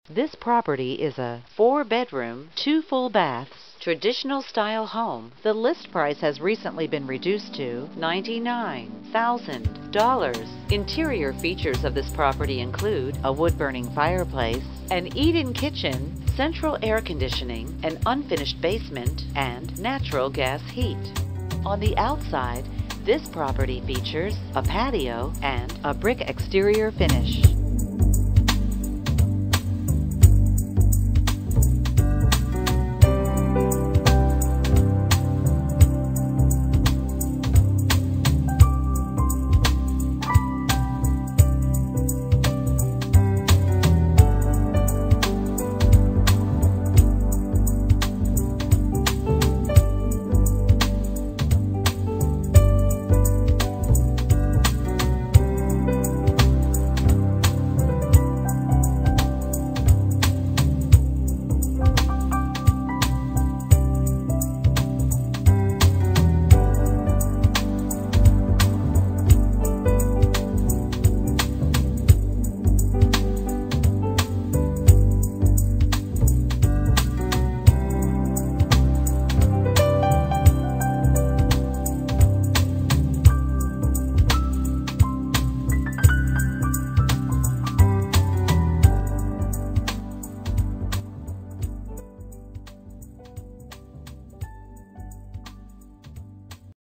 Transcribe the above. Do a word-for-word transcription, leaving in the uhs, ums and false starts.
This property is a four-bedroom, two full baths, traditional style home. The list price has recently been reduced to ninety-nine thousand dollars. Interior features of this property include a wood-burning fireplace, an eat-in kitchen, central air conditioning, an unfinished basement, and natural gas heat. On the outside, this property features a patio and a brick exterior finish.